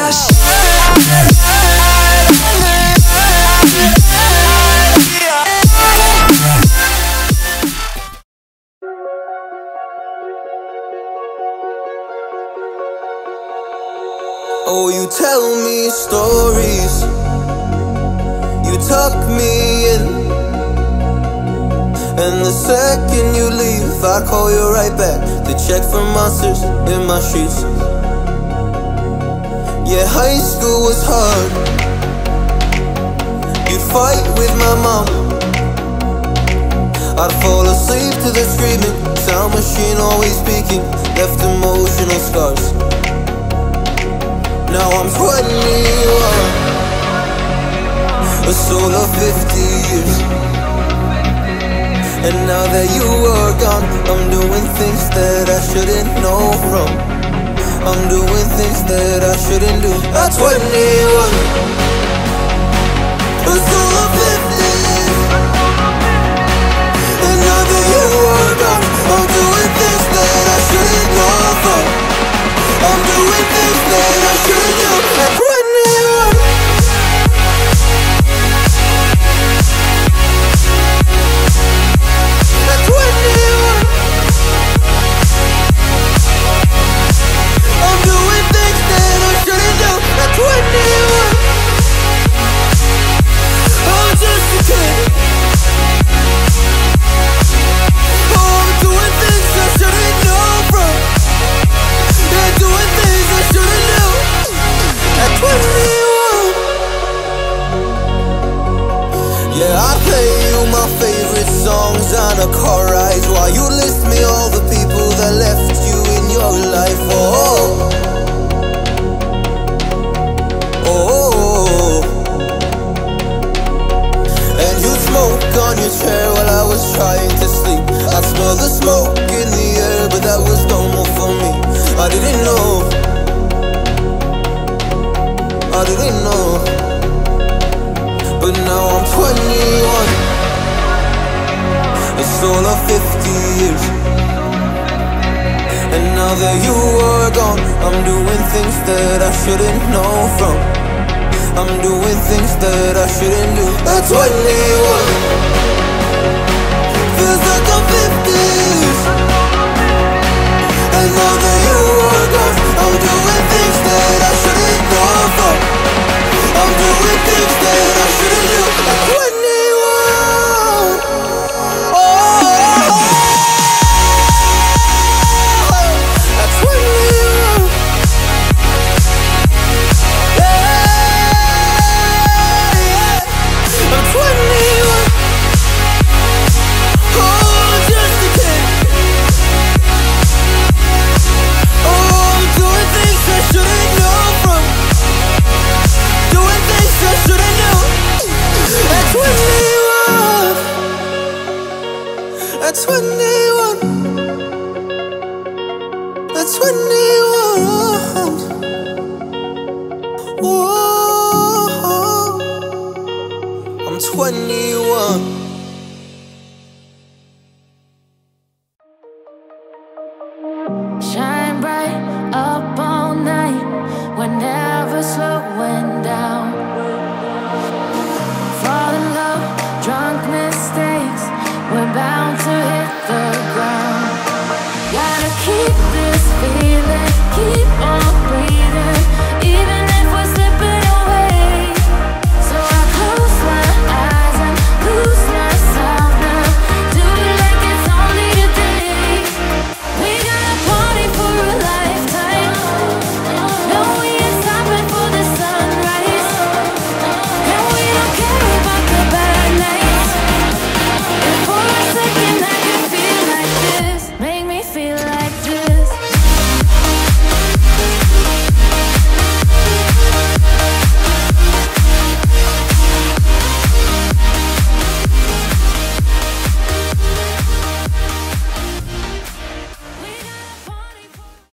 neres. Oh, you tell me stories, you tuck me in, and the second you leave, I call you right back to check for monsters in my streets. Yeah, high school was hard. You'd fight with my mom, I'd fall asleep to the screaming, sound machine always speaking, left emotional scars. Now I'm 21, a soul of 50 years. And now that you are gone, I'm doing things that I shouldn't know from. I'm doing things that I shouldn't do. At 21, a soul of 50 years. And now that you are gone, I'm doing things that I shouldn't know from. I'm doing things that I shouldn't do. At 21, at 21, I'm doing things that I shouldn't do. At 21, I'm just a kid. Oh, I'm doing things I shouldn't know from. Yeah, doing things I shouldn't do. At 21. Yeah, I play you my favorite songs on a car ride while you list me all the people that left you in your life. Oh, oh, and you smoke on your chair while I was trying to sleep. I smell the smoke in the air, but that was normal for me. I didn't know, I didn't know. But now I'm 21, a soul of 50 years. And now that you are gone, I'm doing things that I shouldn't know from. I'm doing things that I shouldn't do. At 21, feels like I'm 50. And now that you are gone, I'm doing things that I shouldn't know from. I'm doing things that I shouldn't do. At 21, oh, at 21, yeah, I'm 21. Oh, just a kid. Oh, I'm doing things I shouldn't know from. Doing things I shouldn't know. At 21, at 21, at 21. Oh, I'm 21.